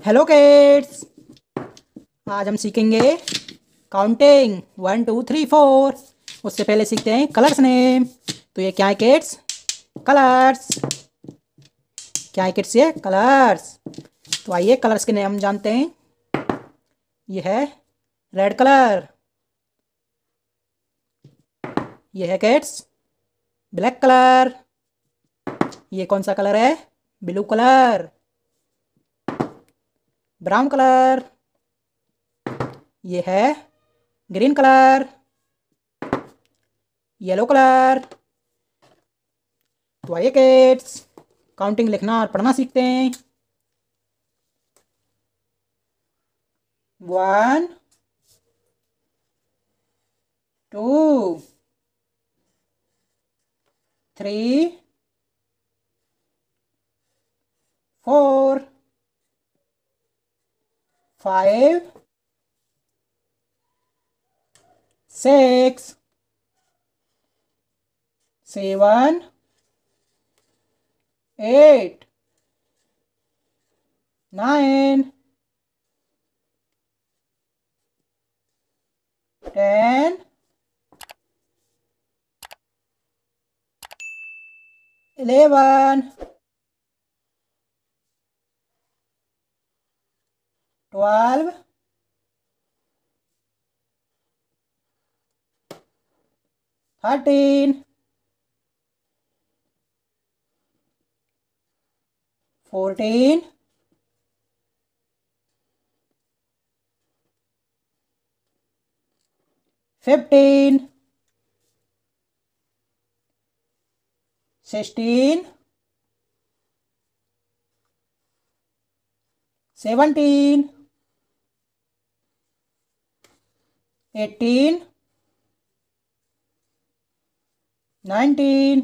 Hello kids. आज हम सीखेंगे काउंटिंग 1 2 3 4। उससे पहले सीखते हैं कलर्स नेम। तो ये क्या है किड्स? कलर्स। क्या है किड्स? ये कलर्स। तो आइए कलर्स के नेम जानते हैं। ये है रेड कलर। ये है किड्स ब्लैक कलर। ये कौन सा कलर है? Blue colour. Brown colour. ये है ग्रीन कलर। Yellow colour. तो आइए किड्स काउंटिंग लिखना और पढ़ना सीखते हैं। 1 2 3 4 5 6 7 8 9 10 11 12 13 14 15 16 17 18 19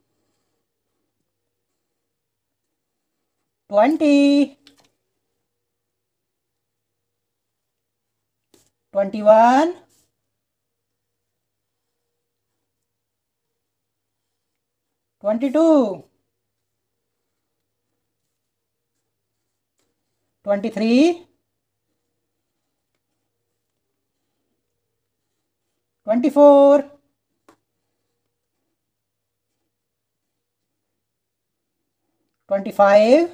20 21 22 23 24 25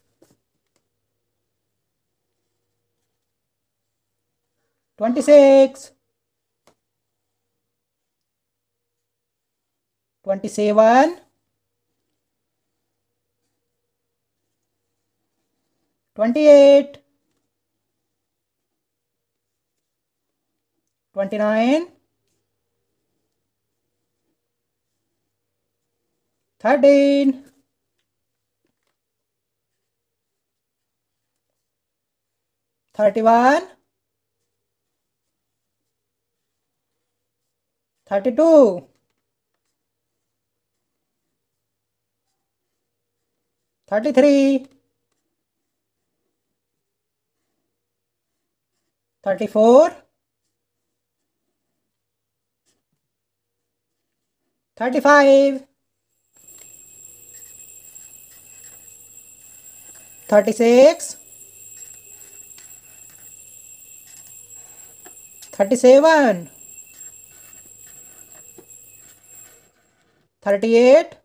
26 27 28 29 13 31 32 33 34 35 36 37 38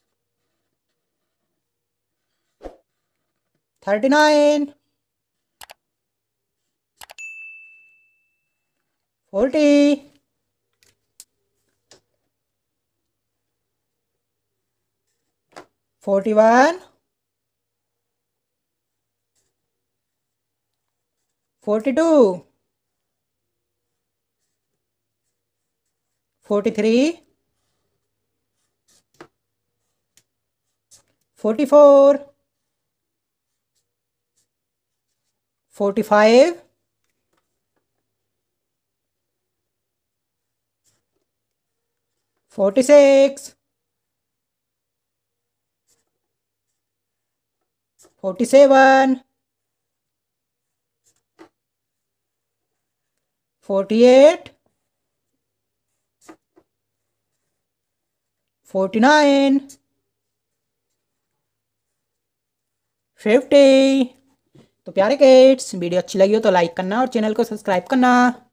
39 40 41 42 43 44 45 46 47 48 49 50 तो प्यारे किड्स, वीडियो अच्छी लगी हो तो लाइक करना और चैनल को सब्सक्राइब करना।